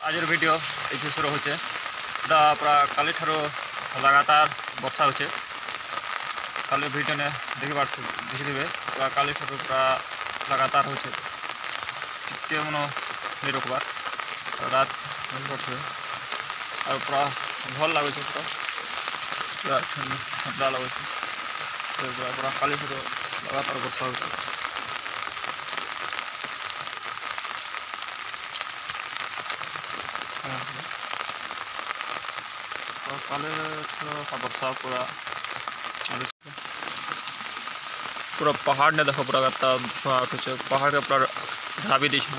आज वीडियो ये शुरू होचे पूरा काली ठारो लगातार वर्षा होचे। काली वीडियो ने देखिए पूरा काली ठारो पूरा लगातार होचे टिके मन नहीं रोकबार रात और पूरा भल लगुच पूरा ठंडा लगुच पूरा काली ठारो लगातार वर्षा होचे। काले वर्षा पूरा पहाड़ ने देखो पूरा पहाड़ के पूरा ढाबी दी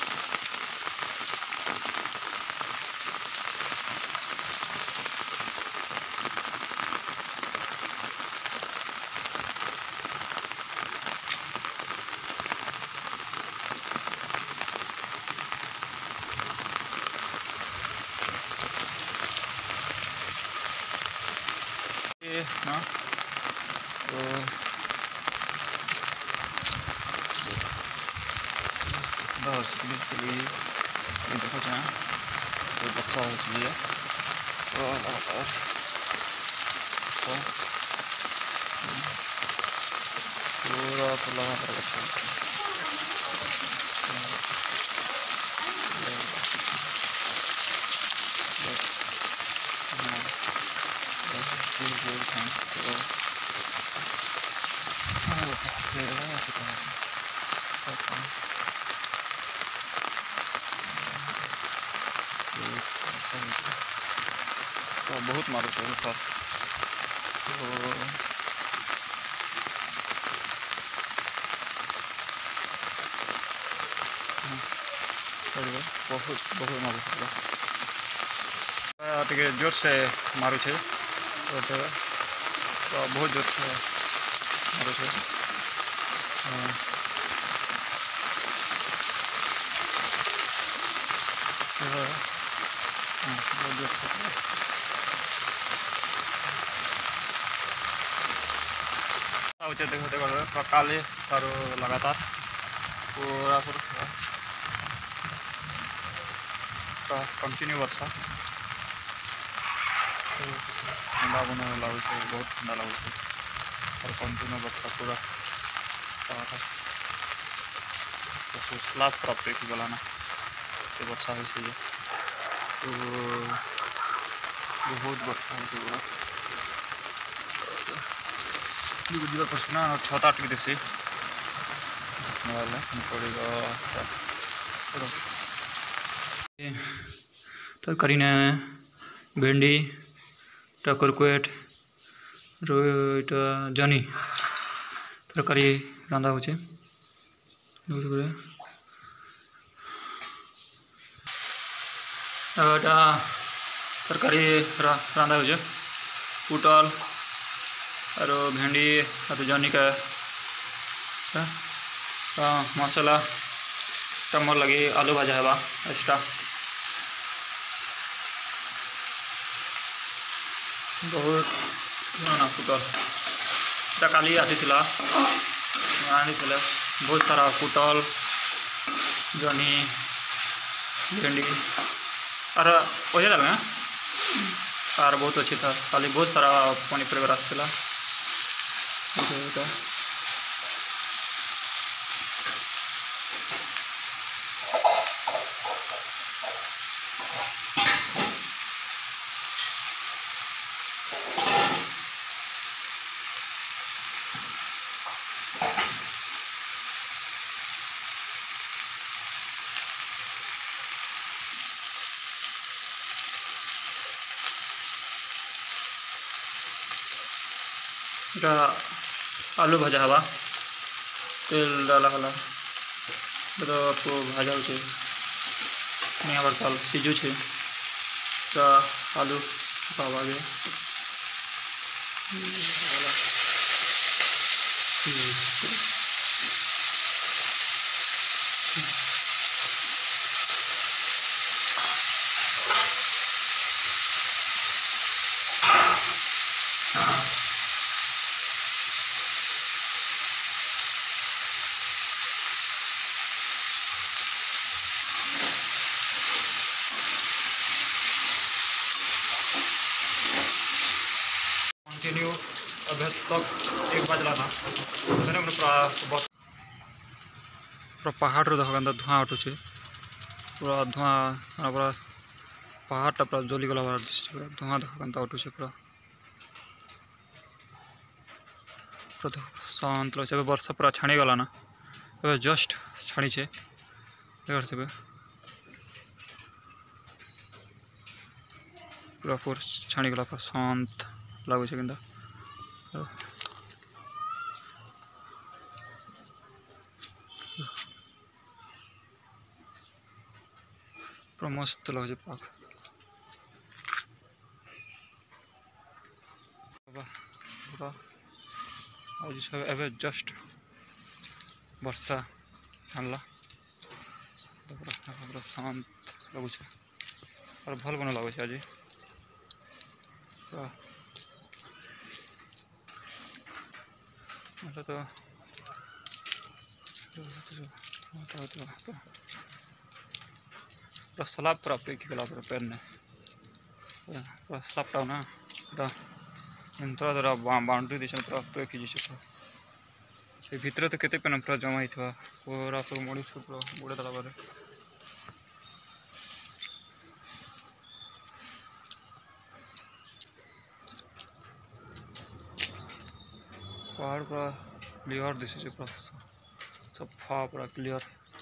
ना तो बस चलिए देखो चाहे तो बच्चा हो चलिए तो पूरा लगातार बच्चा तो बहुत मारो चाहिए सर तो बहुत बहुत मारो टे जोर से मारू छे तो बहुत जोर से मारू छे बहुत जोर से देखो देखो काले तारो लगातार पूरा कंटिन्यू वर्षा ठंडा बना लगुच बहुत ठंडा लगुच और कंटिन्यू वर्षा पूरा स्लाब पूरा पेक गला ना तो वर्षा हो तो बहुत वर्षा हो पूरा बुझा पड़ना छता टिक देसी पड़ेगा तरकारी ने भेंडी टकरकुएट जनी तरकारी रांधा हो तरकारी रांधा हो पुटल और भेंडी जनी का मसाला टमर लगे आलू भाजा है एक्स्ट्रा बहुत ना पुटल काली आनी बहुत सारा पुटल जनी भेंडी और पहुँचा जाए और बहुत अच्छी था खाली बहुत सारा पनीपरिया आसला आलू भाजा हवा तेल डाला हला तो आपको भाजा हो सीझु तो आलू पकावा गया तक 1 बजला ना पूरा पहाड़ रो देखा धुआं उठुचे पूरा धुआं पूरा पहाड़टा पूरा जली गला पूरा धुआं देखा उठुचे पूरा शांत लगे वर्षा पूरा छाणी गला ना जस्ट छाणी देखते पूरा पूरा छाणी गला पूरा शांत लगुच कि पूरा मस्त लगे पाक पूरा आज एवं जस्ट वर्षा छाणला पूरा शांत लगुच और भल बन लगुच आज तो पूरा स्लाब पूरा पेक गला पूरा पैर ने पूरा स्लाबटा ना पूरा इंतरा द्वारा बाउंड्री दी पूरा पेक हो भीतर तो केते पेन पूरा जमा ही पूरा सब मनीष पूरा बुड़े देला बारे पहाड़ पूरा क्लियर दिशे पूरा सफा पूरा क्लियर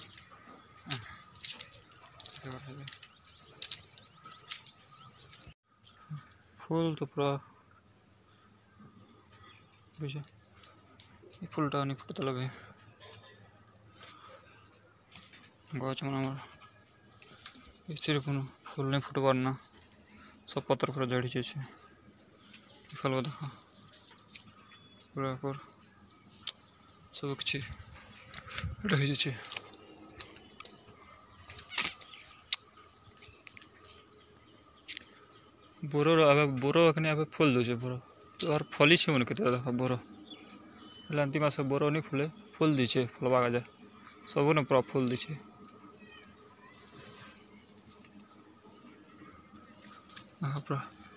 फूल तो पूरा बुझे फूलटा नहीं फुटता लगे गच मन फूल नहीं फुटबार ना सब पतर पूरा झड़ी जाए फल देखा पूरा सब किसी रही जाए बोरो बोरो एखने फूल दूचे बोरो और फली मन के देखा बोरो लांती मास बोरो नहीं फूले फूल दीचे फलवा जाए सब ने पूरा फूल दीचे पूरा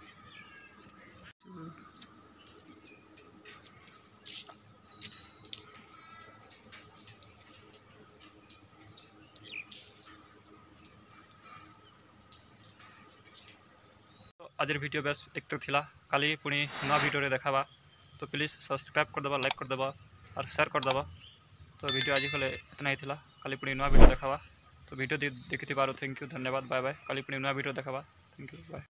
आज वीडियो बस एक तो थिला काली पुणी नवा वीडियो देखाबा तो प्लीज सब्सक्राइब कर देबा लाइक कर देबा और शेयर कर देबा तो वीडियो आज खोले इतना ही थिला काली पुणी नवा वीडियो देखाबा तो वीडियो देखी थी थैंक यू धन्यवाद बाय बाय काली पुणी नवा वीडियो देखाबा थैंक यू बाय।